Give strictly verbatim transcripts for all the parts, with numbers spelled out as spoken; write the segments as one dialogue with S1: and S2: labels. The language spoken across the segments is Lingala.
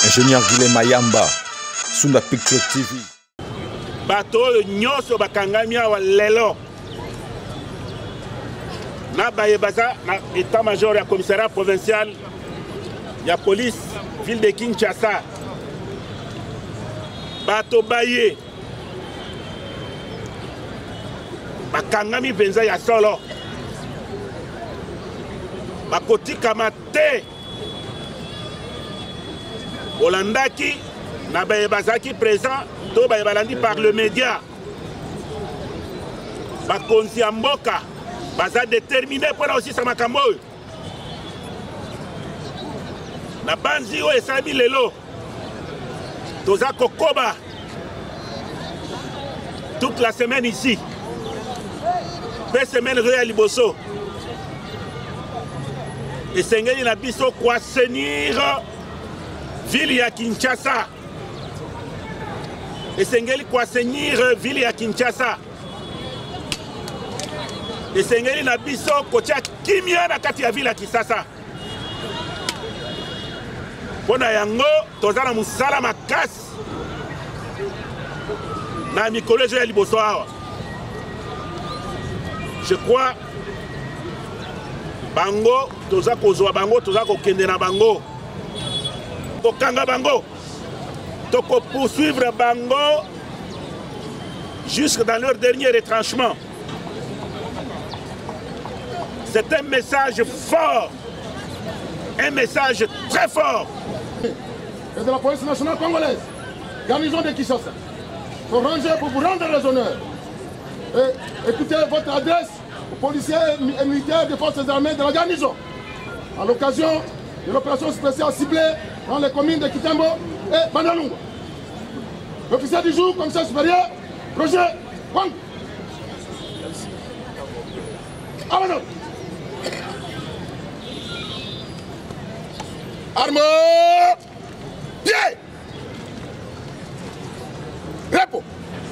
S1: Ingénieur Guilhem Mayamba, Sunda Picture T V.
S2: Bato nyoso bakangami awa lelo. Na baye baza na état-major ya commissariat provincial ya police ville de Kinshasa. Bato baye bakangami penza ya solo. Bakotika mate Olandaki na baye bazaki présent to baye balandi par le média. Bakonzi mboka baza déterminé pour aussi sa makambo. Na banzi o esabi lelo. Toza kokoba toute la semaine ici. Deux semaines réel liboso. Et sengeli na biso kwa senir ville ya Kinshasa. Et sengeli kwa senir ville ya Kinshasa. Et sengeli na biso kotia kimia na kati ya ville ya Kinshasa. Pona yango toza na musala makasi na mikolo ya liboso awa. Je crois bango toza kozwa bango toza kokende na bango kokanga bango toko poursuivre bango jusque dans leur dernier retranchement. C'est un message fort, un message très fort.
S3: Et de la police nationale congolaise, garnison de Kinshasa, pour ranger, pour vous rendre les honneurs. Et écoutez votre adresse aux policiers et militaires des forces armées de la garnison, à l'occasion de l'opération spéciale ciblée dans les communes de Kitambo et Bandalungu. L'officier du jour, commissaire supérieur, Roger Wang. Abandon. Arme. Pied. Repos.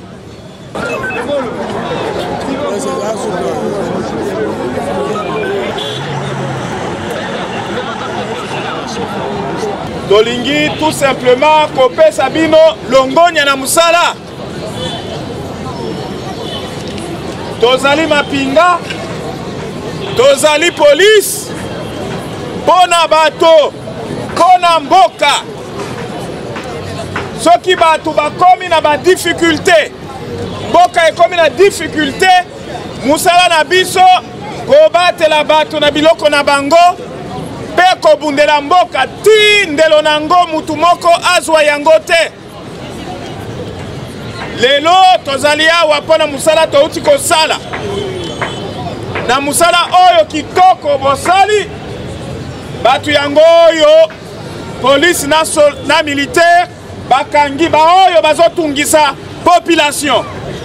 S4: Tolingi tout simplement Kopé Sabino Longonya na musala. Tozali mapinga, tozali police, pona bato, pona mboka. Soki bato bakomi na ba difficulté, mboka ekomi na difficulté, musala na biso kobate la bato na biloko na bango. Peko bundela mboka ti ndelo nango mutu moko azwa yango te. Lelo tozali awa pona musala touti kosala. Na musala oyo kitoko bosali batu yango oyo police na, sol, na militaire bakangi ba oyo bazotungisa population.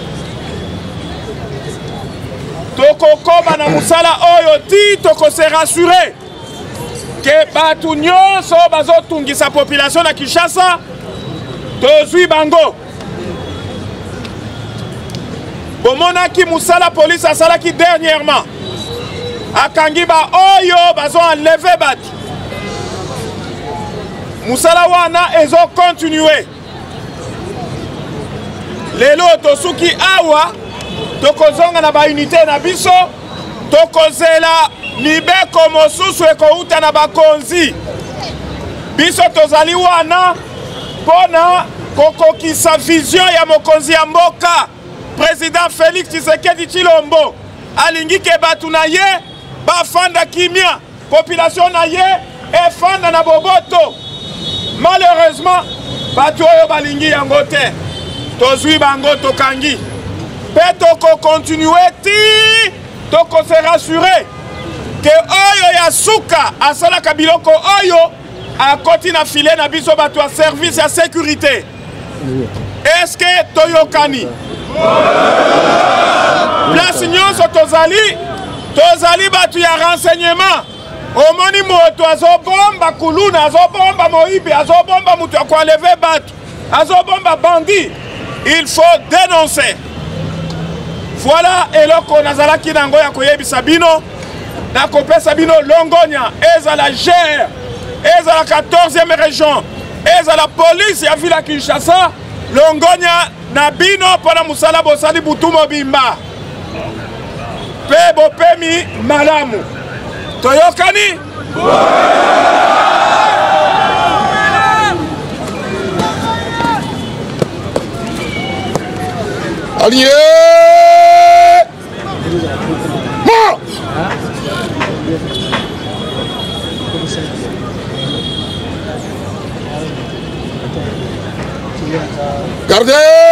S4: Toko koba na musala oyo ti toko se rassurer que batu nyonso bazotungisa population na Kinshasa tozwi bango. Bomona ki musala police asala ki dernièrement akangi ba oyo bazo enlever batu. Musala wana ezo continuer. Lelo tosuki awa tokozonga na ba unité na biso tokozela mibeko mosusu ekouta na bakonzi. Biso tozali wana pona kokokisa vision ya mokonzi ya mboka Président Félix Tshisekedi Tshilombo. Alingi ke batu na ye bafanda kimia, population na ye efanda na boboto. Malheureusement batu oyo balingi yango te. Tozwi bango tokangi. Pe toko continuer ti toko se rassurer que oyo ya suka asala kabiloko oyo akoti na filet na biso batu a service ya sécurité. Est-ce que toyokani? Place nyonso tozali tozali batu ya renseignement. Omoni moto azobomba kuluna, azobomba moibi, azobomba mutu akwaleve batu, azobomba bandi. Il faut dénoncer. Voilà eloko nazalaki nango ya koyebisa bino. nakopesa bino Longonia eza la gère eza la quatorzième région eza la police ya ville ya Kinshasa longonya na bino pona musala bosali butu mobimba pe bopemi malamu toyokani
S3: Allié mort. Gardez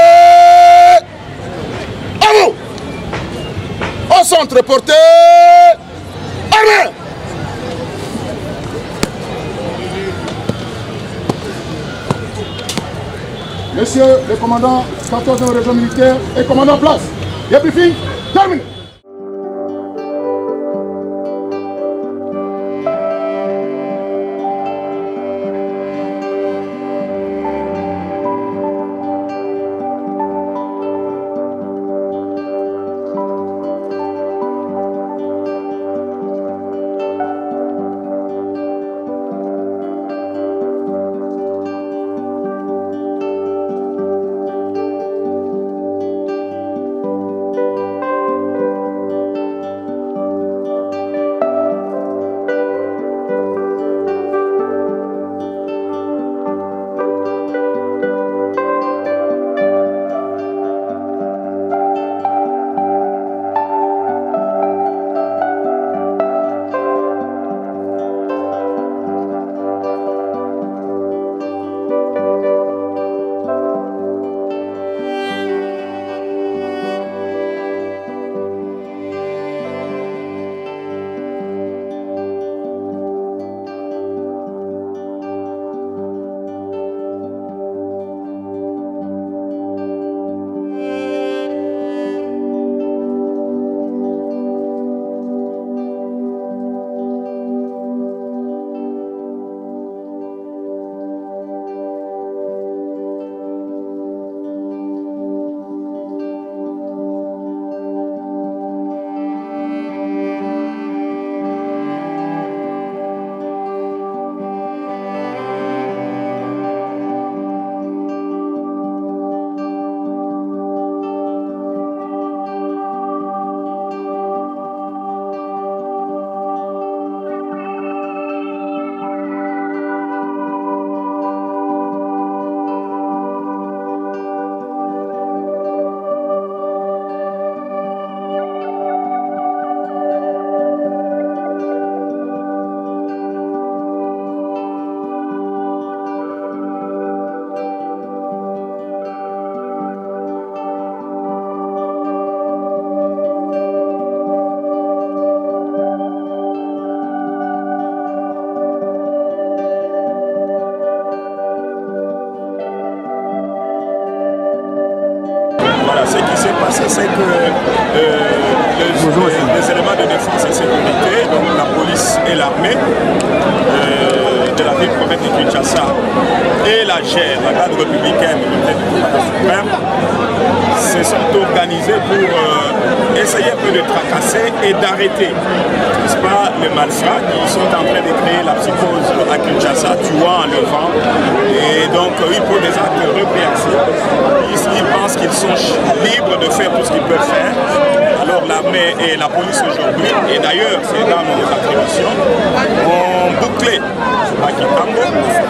S3: à vous. Au centre porté armé. Messieurs les commandants quatorzième région militaire et commandant place, le briefing terminé.
S5: Ce qui s'est passé, c'est que euh, les, les éléments de défense et sécurité, donc la police et l'armée euh, de la ville province de Kinshasa et la G E R, la garde républicaine du commandant suprême, se sont organisés pour euh, essayer un peu de tracasser et d'arrêter, n'est-ce pas, les malfrats qui sont en train de créer la psychose à Kinshasa, tuant, enlevant, et donc ils posent des actes répréhensibles. Ils, ils pensent qu'ils sont libres de faire tout ce qu'ils peuvent faire. Alors l'armée et la police aujourd'hui, et d'ailleurs c'est dans nos attributions, ont bouclé à Kitambo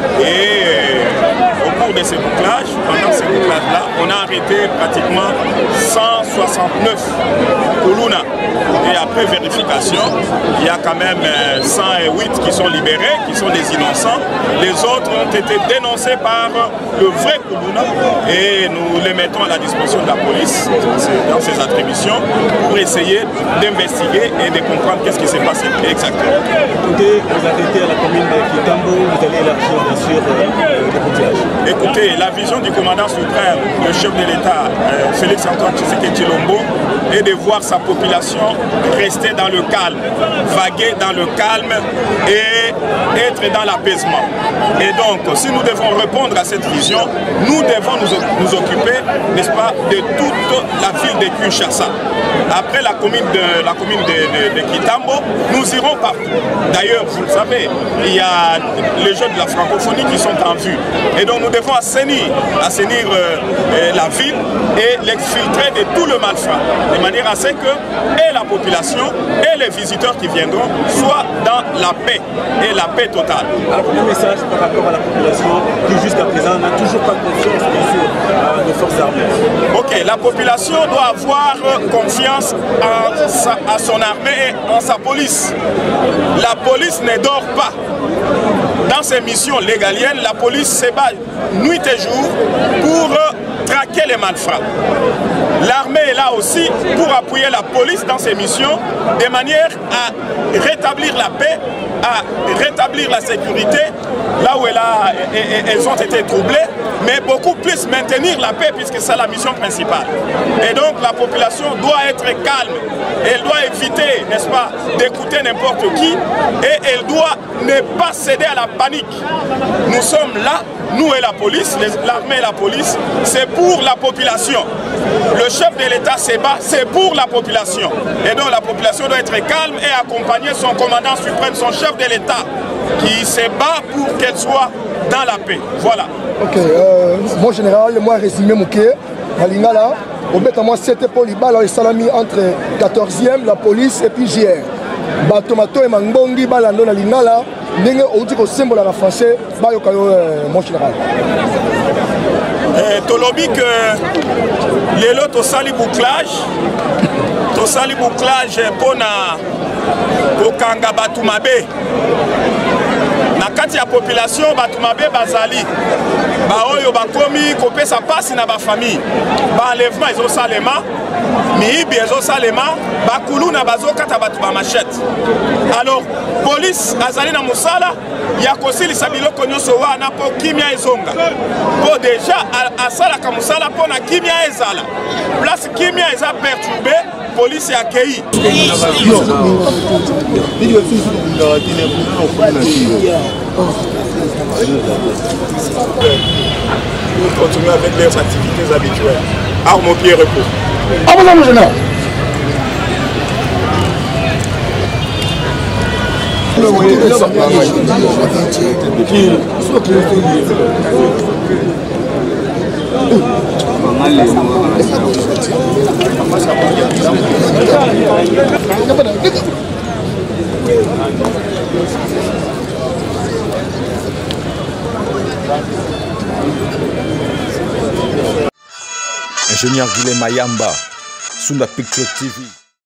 S5: et au cours de ces bouclages, pendant ces bouclages-là, on a arrêté pratiquement cent soixante-neuf Kuluna. Et après vérification, il y a quand même cent huit qui sont libérés, qui sont des innocents. Les autres ont été dénoncés par le vrai Kuluna et nous les mettons à la disposition de la police dans ses attributions pour essayer d'investiguer et de comprendre qu'est-ce qui s'est passé exactement.
S6: Écoutez, vous arrêtez à la commune de Kitambo, vous allez élargir bien sûr le bouclage.
S5: Écoutez, la vision du commandant suprême, le chef de l'État, euh, Félix Antoine Tshisekedi Tshilombo, est de voir sa population rester dans le calme, vaguer dans le calme et être dans l'apaisement. Et donc, si nous devons répondre à cette vision, nous devons nous, nous occuper, n'est-ce pas, de toute la ville de Kinshasa. Après la commune de, la commune de, de, de Kitambo, nous irons partout. D'ailleurs, vous le savez, il y a les jeux de la francophonie qui sont en vue. Et donc, nous devons assainir, assainir euh, euh, la ville et l'exfiltrer de tout le malfrat, de manière à ce que et la population et les visiteurs qui viendront soient dans la paix et la paix totale.
S6: Alors, le message par rapport à la population qui jusqu'à présent n'a toujours pas confiance bien sûr à nos forces armées.
S5: Ok, la population doit avoir confiance en sa, à son armée et en sa police. La police ne dort pas. Dans ses missions légaliennes, la police se bat nuit et jour pour traquer les malfrats. L'armée est là aussi pour appuyer la police dans ses missions de manière à rétablir la paix, à rétablir la sécurité là où elle a, elles ont été troublées, mais beaucoup plus maintenir la paix puisque c'est la mission principale. Et donc la population doit être calme, elle doit éviter, n'est-ce pas, d'écouter n'importe qui et elle doit ne pas céder à la panique. Nous sommes là, nous et la police, l'armée et la police, c'est pour la population. Le chef de l'État se bat, c'est pour la population. Et donc la population doit être calme et accompagner son commandant suprême, son chef de l'État, qui se bat pour qu'elle soit dans la paix. Voilà.
S7: Ok, euh, mon général, moi résumé Mouké, à Lingala, au bêtement c'était pour les balles et salami entre quatorzième, la police et puis J R. Batomato et Mangbongi, balando na Lingala, n'engue au dit qu'au symbole à la français, bayokayo, mon général.
S5: Tolobi que les lots au sali bouclage, au sali bouclage pour na kokanga batumabe. Na kati ya population batumabe bazali ba oyo bakomi kopesa pasi na ba famille ba enlèvement ezo salema miibi ezo salema bakulu na bazokata batu ba machette. Alors police azali na musala ya kosilisa biloko nyonso wana po kimia ezonga po déjà asala ka musala po na kimia ezala place kimia eza perturbé police accueilli. Nous continuons avec leurs activités habituelles. Armes au pied, repos.
S3: Ah, vous avez général.
S1: Ingénieur Guilhem Mayamba, Sunda Picture T V.